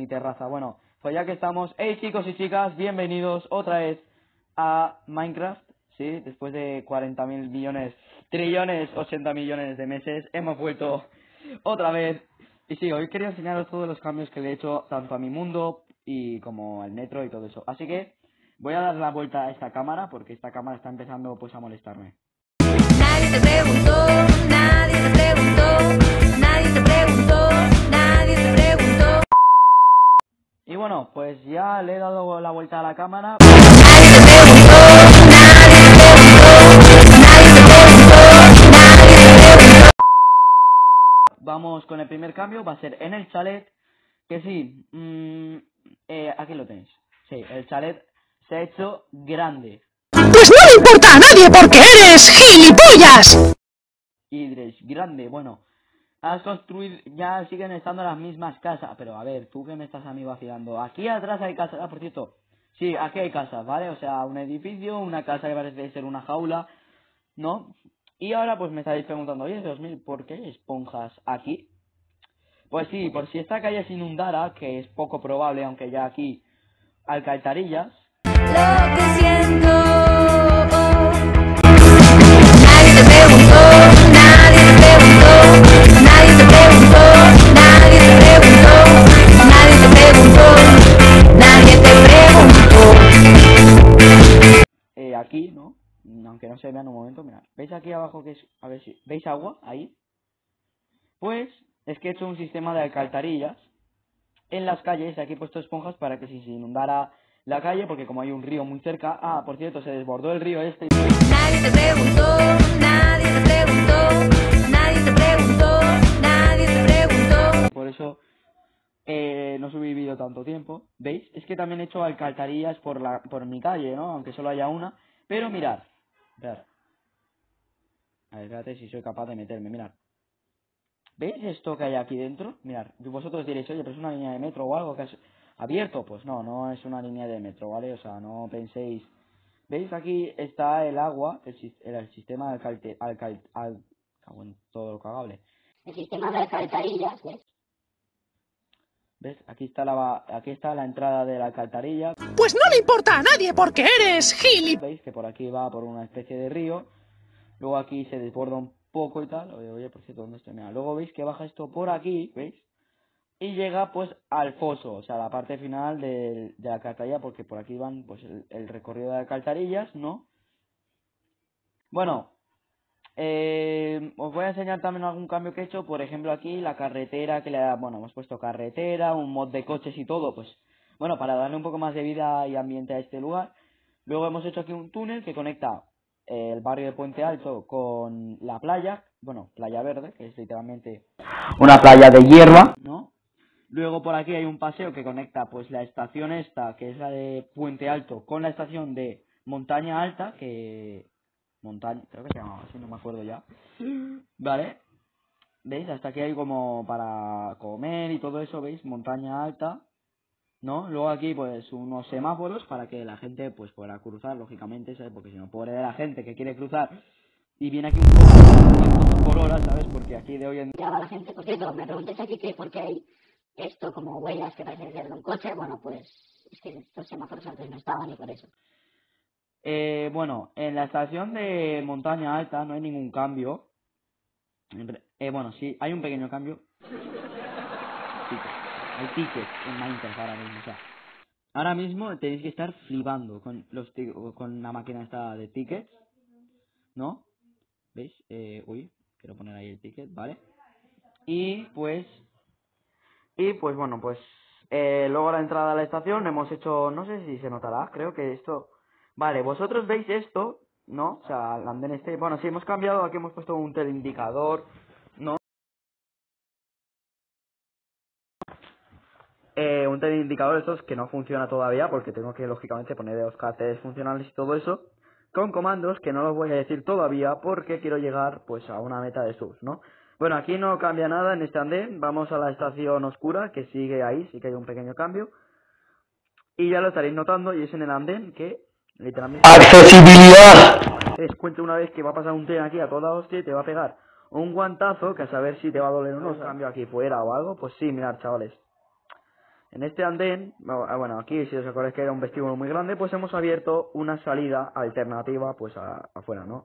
mi terraza. Bueno, pues ya que estamos, hey chicos y chicas, bienvenidos otra vez a Minecraft. Sí, después de 40.000 millones, trillones, 80 millones de meses, hemos vuelto otra vez. Y sí, hoy quería enseñaros todos los cambios que le he hecho tanto a mi mundo y como al metro y todo eso. Así que voy a dar la vuelta a esta cámara porque esta cámara está empezando pues a molestarme. Nadie te preguntó, nadie te preguntó, nadie te preguntó, nadie te preguntó. Y bueno, pues ya le he dado la vuelta a la cámara. Nadie te preguntó, nadie te preguntó, nadie te preguntó, nadie te preguntó. Vamos con el primer cambio, va a ser en el chalet, que sí, aquí lo tenéis. Sí, el chalet se ha hecho grande. Pues no le importa a nadie porque eres gilipollas. Y diréis, grande, bueno, has construido, ya siguen estando las mismas casas, pero a ver, tú que me estás a mí vacilando, aquí atrás hay casas, por cierto, sí, aquí hay casas, ¿vale? O sea, un edificio, una casa que parece ser una jaula, ¿no? Y ahora pues me estáis preguntando, oye, 2000, ¿por qué hay esponjas aquí? Pues sí, por si esta calle se inundara, que es poco probable, aunque ya aquí alcantarillas. Lo que siento. Nadie te preguntó, nadie te preguntó, nadie te preguntó, nadie te preguntó, nadie te preguntó, nadie te preguntó. Aquí, ¿no? Aunque no se vea en un momento, mirad. ¿Veis aquí abajo que es, a ver si, ¿veis agua? Ahí. Pues es que he hecho un sistema de alcantarillas en las calles, aquí he puesto esponjas para que si se inundara la calle, porque como hay un río muy cerca, por cierto, se desbordó el río este. Nadie te preguntó, nadie te preguntó, nadie te preguntó, nadie te preguntó. Por eso no subí vídeo tanto tiempo, ¿veis? Es que también he hecho alcantarillas por mi calle, ¿no? Aunque solo haya una, pero mirad, a ver, espérate si soy capaz de meterme, mirad. ¿Veis esto que hay aquí dentro? Mirad, vosotros diréis, oye, pero es una línea de metro o algo que has abierto. Pues no, no es una línea de metro, ¿vale? O sea, no penséis. ¿Veis? Aquí está el agua, el sistema de cago en todo lo cagable. El sistema de alcantarillas, ¿ves? ¿Ves? Aquí está la entrada de la alcantarilla. Pues no le importa a nadie porque eres gilipollas. ¿Veis? Que por aquí va por una especie de río. Luego aquí se desborda un poco y tal. Oye, por cierto, ¿dónde estoy? Mira, luego veis que baja esto por aquí, ¿veis? Y llega pues al foso, o sea, la parte final de la alcantarilla, porque por aquí van pues el recorrido de alcantarillas, ¿no? Bueno, os voy a enseñar también algún cambio que he hecho. Por ejemplo, aquí la carretera bueno, hemos puesto carretera, un mod de coches y todo, pues bueno, para darle un poco más de vida y ambiente a este lugar. Luego hemos hecho aquí un túnel que conecta el barrio de Puente Alto con la playa, bueno, Playa Verde, que es literalmente una playa de hierba, ¿no? Luego por aquí hay un paseo que conecta pues la estación esta, que es la de Puente Alto, con la estación de Montaña Alta, que... creo que se llamaba así, no me acuerdo ya. Vale. ¿Veis? Hasta aquí hay como para comer y todo eso, ¿veis? Montaña Alta, ¿no? Luego aquí pues unos semáforos para que la gente pues pueda cruzar, lógicamente, ¿sabes? Porque si no, pobre de la gente que quiere cruzar y viene aquí un poco por hora, ¿sabes? Porque aquí de hoy en día... Ya va la gente, por cierto, me preguntáis aquí que por qué hay esto como huellas que parece ser de un coche. Bueno, pues es que estos semáforos antes no estaban y por eso. Bueno, en la estación de Montaña Alta no hay ningún cambio. Bueno, sí, hay un pequeño cambio. Hay tickets en Minecraft ahora mismo, o sea. Ahora mismo tenéis que estar flipando con la máquina esta de tickets, ¿no? ¿Veis? Uy, quiero poner ahí el ticket, ¿vale? Y pues bueno, pues luego a la entrada a la estación hemos hecho, no sé si se notará, creo que esto... Vale, vosotros veis esto, ¿no? O sea, el andén este... Bueno, sí, hemos cambiado, aquí hemos puesto un teleindicador, ¿no? Un teleindicador de estos que no funciona todavía porque tengo que, lógicamente, poner los carteles funcionales y todo eso con comandos que no los voy a decir todavía porque quiero llegar, pues, a una meta de subs, ¿no? Bueno, aquí no cambia nada en este andén, vamos a la estación oscura que sigue ahí, sí que hay un pequeño cambio. Y ya lo estaréis notando, y es en el andén que, literalmente... ¡accesibilidad! Es cuenta una vez que va a pasar un tren aquí a toda hostia y te va a pegar un guantazo que a saber si te va a doler o no. Cambio aquí fuera o algo, pues sí, mirad, chavales. en este andén, bueno, aquí si os acordáis que era un vestíbulo muy grande, pues hemos abierto una salida alternativa pues afuera, ¿no?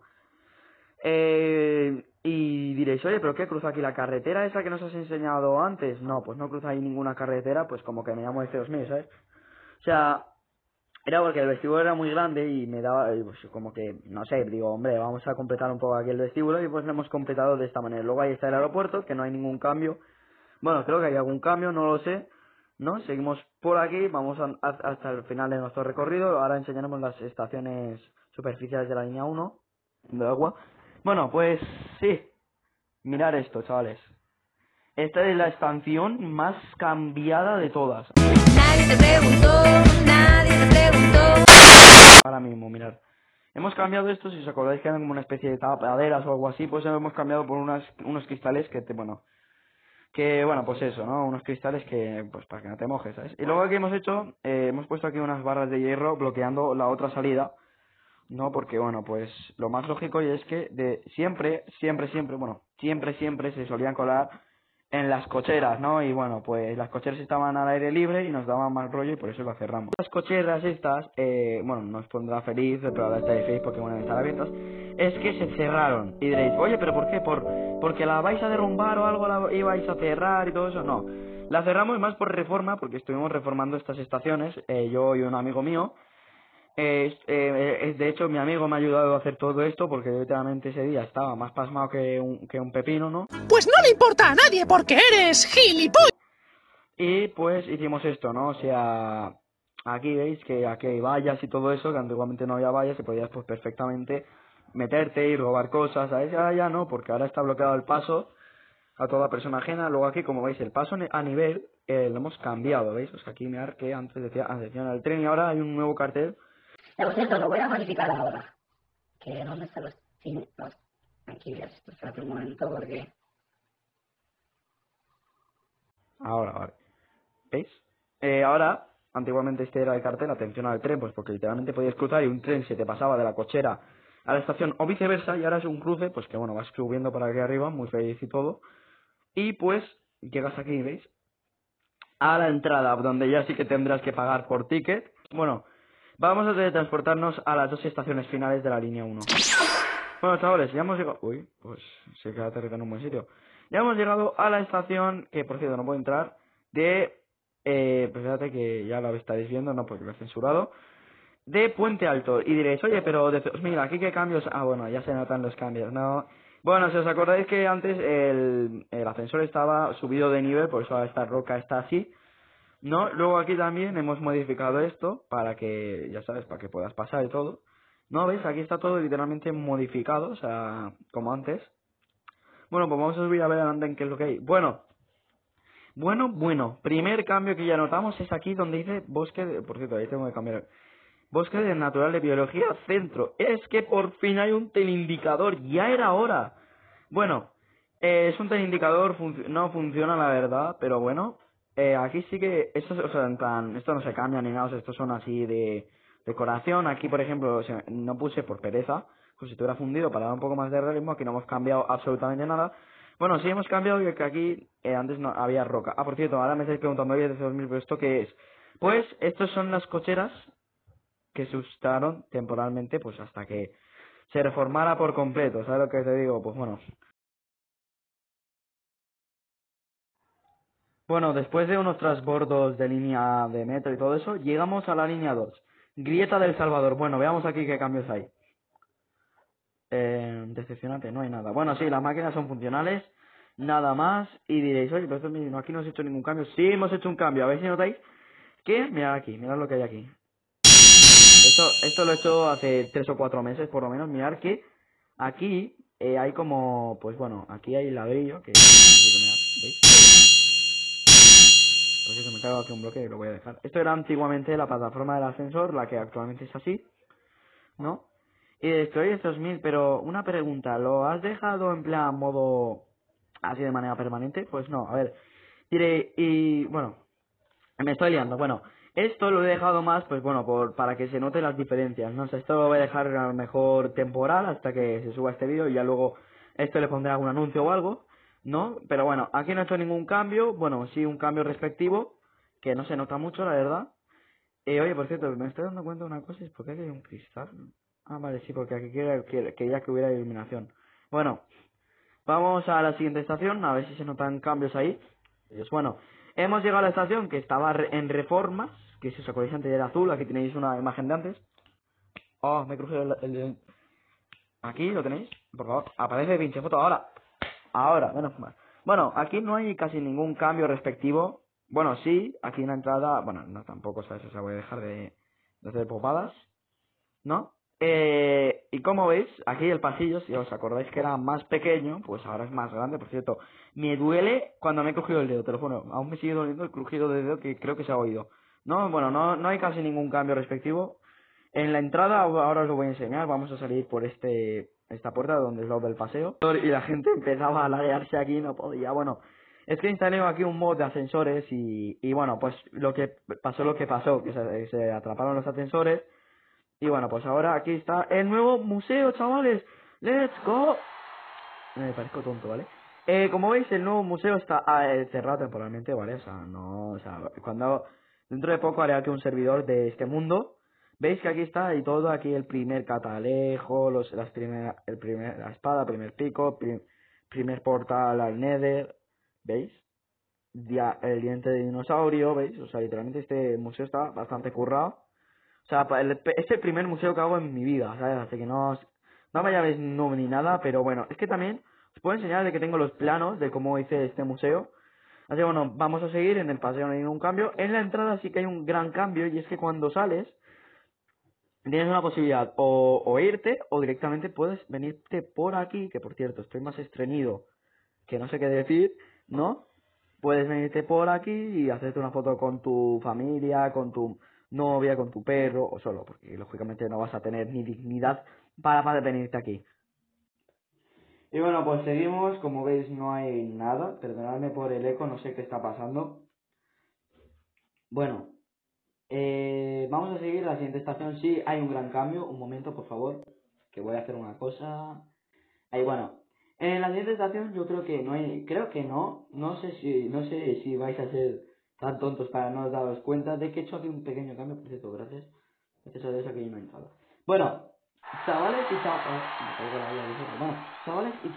Y diréis, oye, ¿pero qué? ¿Cruza aquí la carretera esa que nos has enseñado antes? No, pues no cruza ahí ninguna carretera, pues como que me llamo F2000, ¿sabes? O sea, era porque el vestíbulo era muy grande y me daba, pues como que, no sé, digo, hombre, vamos a completar un poco aquí el vestíbulo y pues lo hemos completado de esta manera. Luego ahí está el aeropuerto, que no hay ningún cambio. Bueno, creo que hay algún cambio, no lo sé, ¿no? Seguimos por aquí, vamos hasta el final de nuestro recorrido. Ahora enseñaremos las estaciones superficiales de la línea 1 de agua. Bueno, pues sí, mirar esto, chavales. Esta es la estación más cambiada de todas. Nadie te preguntó, nadie te preguntó. Ahora mismo, mirad. Hemos cambiado esto, si os acordáis que eran como una especie de tapaderas o algo así, pues hemos cambiado por unos cristales bueno, pues eso, ¿no? Unos cristales que, pues para que no te mojes, ¿sabes? Y luego aquí hemos puesto aquí unas barras de hierro bloqueando la otra salida, ¿no? Porque, bueno, pues lo más lógico es que siempre se solían colar en las cocheras, ¿no? Y bueno, pues las cocheras estaban al aire libre y nos daban más rollo y por eso lo cerramos. Las cocheras estas, bueno, nos pondrá feliz, pero ahora estáis feliz porque bueno, están abiertas, es que se cerraron. Y diréis, oye, ¿pero por qué? ¿Porque la vais a derrumbar o algo la ibais a cerrar y todo eso? No. La cerramos más por reforma, porque estuvimos reformando estas estaciones, yo y un amigo mío. De hecho, mi amigo me ha ayudado a hacer todo esto porque literalmente ese día estaba más pasmado que un pepino, ¿no? Pues no le importa a nadie porque eres gilipollas. Y pues hicimos esto, ¿no? O sea, aquí veis que aquí hay vallas y todo eso, que antiguamente no había vallas y podías pues perfectamente meterte y robar cosas, ¿sabes? Ahora ya no, porque ahora está bloqueado el paso a toda persona ajena. Luego aquí, como veis, el paso a nivel lo hemos cambiado, ¿veis? O sea, aquí mirar que antes decía atención al tren y ahora hay un nuevo cartel. Por cierto, lo voy a modificar ahora. Que dónde están los cines. Aquí, espérate un momento porque... Ahora, vale. ¿Veis? Ahora, antiguamente este era el cartel, atención al tren, pues porque literalmente podías cruzar y un tren se te pasaba de la cochera a la estación o viceversa, y ahora es un cruce, pues que bueno, vas subiendo para aquí arriba, muy feliz y todo. Y pues, llegas aquí, ¿veis? A la entrada, donde ya sí que tendrás que pagar por ticket. Bueno, vamos a teletransportarnos a las dos estaciones finales de la línea 1. Bueno, chavales, ya hemos llegado... Uy, pues se queda aterrizado en un buen sitio. Ya hemos llegado a la estación, que por cierto no puedo entrar, pues fíjate que ya lo estaréis viendo, no, porque lo he censurado, de Puente Alto. Y diréis, oye, pero mira, aquí qué cambios... Ah, bueno, ya se notan los cambios, ¿no? Bueno, si os acordáis que antes el ascensor estaba subido de nivel, por eso ahora esta roca está así, ¿no? Luego aquí también hemos modificado esto para que, ya sabes, para que puedas pasar y todo. ¿No? ¿Veis? Aquí está todo literalmente modificado, o sea, como antes. Bueno, pues vamos a subir a ver en qué es lo que hay. Bueno, primer cambio que ya notamos es aquí donde dice bosque de... Por cierto, ahí tengo que cambiar. Bosque de Natural de Biología Centro. Es que por fin hay un teleindicador, ya era hora. Bueno, es un teleindicador, no funciona la verdad, pero bueno. Aquí sí que, o sea, en plan, esto no se cambia ni nada, o sea, estos son así de decoración. Aquí, por ejemplo, o sea, no puse por pereza, pues si estuviera fundido para dar un poco más de realismo. Aquí no hemos cambiado absolutamente nada. Bueno, sí hemos cambiado que aquí antes no había roca. Ah, por cierto, ahora me estáis preguntando, oye, desde 2000, ¿pero esto qué es? Pues, estos son las cocheras que se usaron temporalmente, pues hasta que se reformara por completo, ¿sabes lo que te digo? Pues bueno. Bueno, después de unos transbordos de línea de metro y todo eso, llegamos a la línea 2, Grieta del Salvador. Bueno, veamos aquí qué cambios hay. Decepcionante, no hay nada. Bueno, sí, las máquinas son funcionales, nada más. Y diréis, oye, pero aquí no hemos hecho ningún cambio. Sí, hemos hecho un cambio, a ver si notáis que, mirad aquí, mirad lo que hay aquí. Esto lo he hecho hace 3 o 4 meses, por lo menos. Mirad que aquí hay como, pues bueno, aquí hay ladrillo, que... ¿Veis? Por cierto, me cargo aquí un bloque y lo voy a dejar. Esto era antiguamente la plataforma del ascensor, la que actualmente es así, ¿no? Y estoy estos 1000, pero una pregunta, ¿lo has dejado en plan modo así de manera permanente? Pues no, a ver, diré, y bueno, me estoy liando. Bueno, esto lo he dejado más, pues bueno, para que se noten las diferencias, ¿no? O sea, esto lo voy a dejar a lo mejor temporal hasta que se suba este vídeo y ya luego esto le pondré algún anuncio o algo, ¿no? Pero bueno, aquí no he hecho ningún cambio, bueno, sí un cambio respectivo, que no se nota mucho, la verdad. Oye, por cierto, me estoy dando cuenta de una cosa, es porque aquí hay un cristal. Ah, vale, sí, porque aquí quería que hubiera iluminación. Bueno, vamos a la siguiente estación, a ver si se notan cambios ahí. Pues bueno, hemos llegado a la estación que estaba en reformas, que si os acordáis antes era azul, aquí tenéis una imagen de antes. Oh, me he cruzado el... Aquí lo tenéis, por favor, aparece pinche foto ahora. Ahora, menos mal. Bueno, aquí no hay casi ningún cambio respectivo. Bueno, sí, aquí en la entrada, bueno, no tampoco, ¿sabes? O sea, voy a dejar de hacer popadas, ¿no? Y como veis, aquí el pasillo, si os acordáis que era más pequeño, pues ahora es más grande. Por cierto, me duele cuando me he cogido el dedo, te lo juro. Aún me sigue doliendo el crujido de dedo que creo que se ha oído. No, bueno, no hay casi ningún cambio respectivo. En la entrada, ahora os lo voy a enseñar, vamos a salir por esta puerta donde es lo del paseo. Y la gente empezaba a laguearse aquí, no podía. Bueno, es que instalé aquí un mod de ascensores y bueno, pues lo que pasó, que se atraparon los ascensores. Y bueno, pues ahora aquí está el nuevo museo, chavales. ¡Let's go! Me parezco tonto, ¿vale? Como veis, el nuevo museo está cerrado temporalmente, ¿vale? O sea, no... O sea, dentro de poco haré aquí un servidor de este mundo. ¿Veis que aquí está y todo? Aquí el primer catalejo, la espada, primer pico, primer portal al Nether. ¿Veis? El diente de dinosaurio, ¿veis? O sea, literalmente este museo está bastante currado. O sea, es el primer museo que hago en mi vida, ¿sabes? Así que no me llaméis no ni nada, pero bueno, es que también os puedo enseñar de que tengo los planos de cómo hice este museo. Así que bueno, vamos a seguir, en el paseo no hay ningún cambio. En la entrada sí que hay un gran cambio y es que cuando sales tienes una posibilidad o irte o directamente puedes venirte por aquí, que por cierto estoy más estreñido que no sé qué decir, ¿no? Puedes venirte por aquí y hacerte una foto con tu familia, con tu novia, con tu perro o solo, porque lógicamente no vas a tener ni dignidad para venirte aquí. Y bueno, pues seguimos, como veis no hay nada, perdonadme por el eco, no sé qué está pasando. Bueno, vamos a seguir la siguiente estación, sí, hay un gran cambio, un momento por favor, que voy a hacer una cosa. Ahí bueno, en la siguiente estación yo creo que no sé si vais a ser tan tontos para no daros cuenta de que he hecho aquí un pequeño cambio, por cierto, gracias a Dios aquí no he entrado. Bueno, chavales y chavales y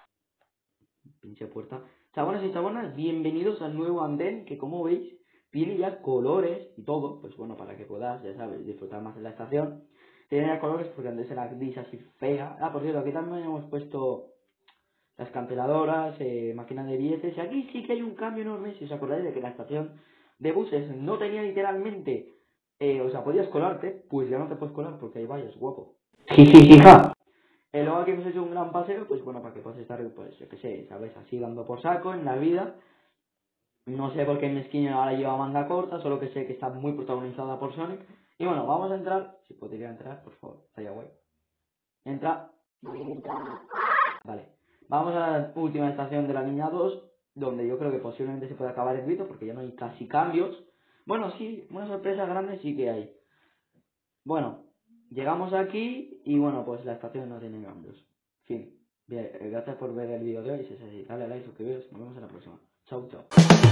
pinche puerta. Chavales y chavanas, bienvenidos al nuevo andén que como veis tiene ya colores y todo, pues bueno, para que puedas, ya sabes, disfrutar más de la estación. Tiene ya colores porque antes era gris así fea. Ah, por cierto, aquí también hemos puesto las canceladoras, máquinas de billetes, y aquí sí que hay un cambio enorme, si os acordáis de que la estación de buses no tenía literalmente, o sea, podías colarte, pues ya no te puedes colar porque ahí vayas, guapo. Jijijija. Luego aquí hemos hecho un gran paseo, pues bueno, para que puedas estar, pues yo qué sé, sabes, así dando por saco en la vida. No sé por qué Mezquiño ahora lleva manga corta, solo que sé que está muy protagonizada por Sonic. Y bueno, vamos a entrar, si podría entrar, por favor, estaría guay. Entra. Vale. Vamos a la última estación de la línea 2, donde yo creo que posiblemente se puede acabar el vídeo, porque ya no hay casi cambios. Bueno, sí, una sorpresa grande sí que hay. Bueno, llegamos aquí y bueno, pues la estación no tiene cambios. Fin. Bien, gracias por ver el vídeo de hoy. Si es así, dale a like, suscribiros. Nos vemos en la próxima. Chau, chau.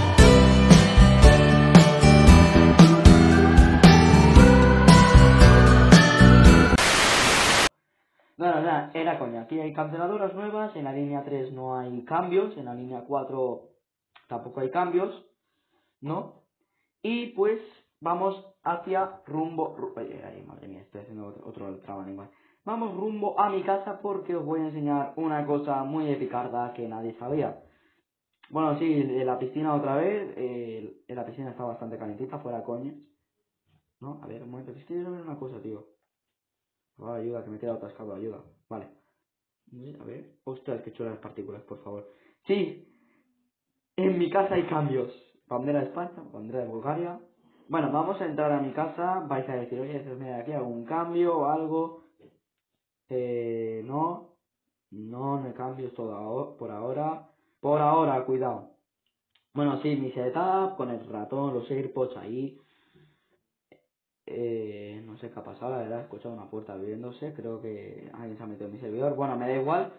Bueno, o sea, era coña. Aquí hay canceladoras nuevas. En la línea 3 no hay cambios. En la línea 4 tampoco hay cambios. ¿No? Y pues vamos hacia ay, madre mía, estoy haciendo otro trabalengua. Vamos rumbo a mi casa porque os voy a enseñar una cosa muy epicarda que nadie sabía. Bueno, sí, la piscina otra vez. La piscina está bastante calentita, fuera coñas. ¿No? A ver, un momento, es que quiero ver una cosa, tío. Vale, ayuda, que me he quedado atascado, ayuda. Vale. A ver. Ostras, qué chulas las partículas, por favor. Sí, en mi casa hay cambios. Bandera de España, bandera de Bulgaria. Bueno, vamos a entrar a mi casa. Vais a decir, oye, mira, aquí algún cambio o algo. No hay cambios por ahora. Por ahora, cuidado. Bueno, sí, mi setup con el ratón, los AirPods ahí. No sé qué ha pasado, la verdad, he escuchado una puerta abriéndose. Creo que alguien se ha metido en mi servidor. Bueno, me da igual.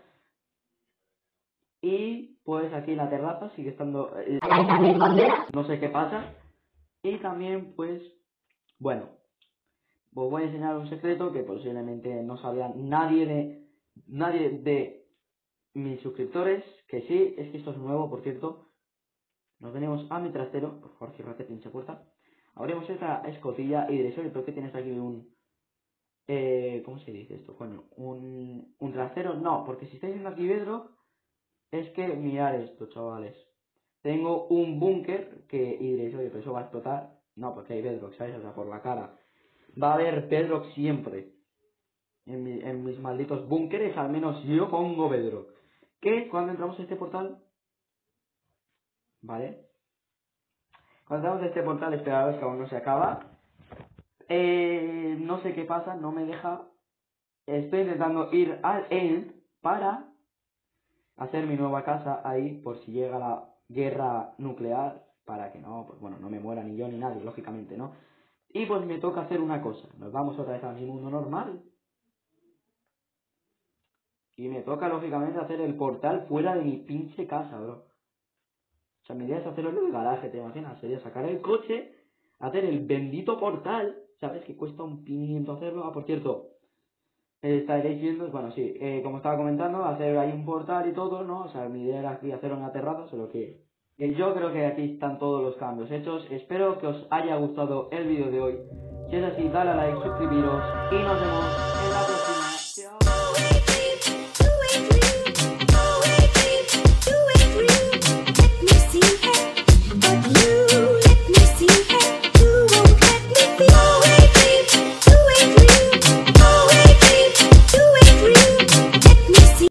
Y pues aquí en la terraza sigue estando... no sé qué pasa. Y también, pues, bueno, os voy a enseñar un secreto que posiblemente no sabía nadie de mis suscriptores, que sí, es que esto es nuevo, por cierto. Nos venimos a mi trastero, por favor, cierrate, pinche puerta. Abrimos esta escotilla y diréis, oye, ¿pero qué tienes aquí ¿cómo se dice esto? Bueno, un trastero. No, porque si estáis viendo aquí Bedrock, es que mirad esto, chavales. Tengo un búnker y diréis, oye, pero eso va a explotar. No, porque hay Bedrock, ¿sabes? O sea, por la cara. Va a haber Bedrock siempre. En mis malditos búnkeres, al menos yo pongo Bedrock. Que cuando entramos a este portal, ¿vale? Cuando entramos a este portal, esperaros que aún no se acaba. No sé qué pasa, no me deja. Estoy intentando ir al end para hacer mi nueva casa ahí, por si llega la guerra nuclear, para que no, pues bueno, no me muera ni yo ni nadie, lógicamente, ¿no? Y pues me toca hacer una cosa. Nos vamos otra vez a mi mundo normal. Y me toca, lógicamente, hacer el portal fuera de mi pinche casa, bro. O sea, mi idea es hacerlo en el garaje, ¿te imaginas? Sería sacar el coche, hacer el bendito portal, ¿sabes? Que cuesta un pimiento hacerlo. Ah, por cierto, estaréis viendo, bueno, sí, como estaba comentando, hacer ahí un portal y todo, ¿no? O sea, mi idea era aquí hacer una terraza, solo que yo creo que aquí están todos los cambios hechos. Espero que os haya gustado el vídeo de hoy. Si es así, dale a like, suscribiros y nos vemos en la próxima.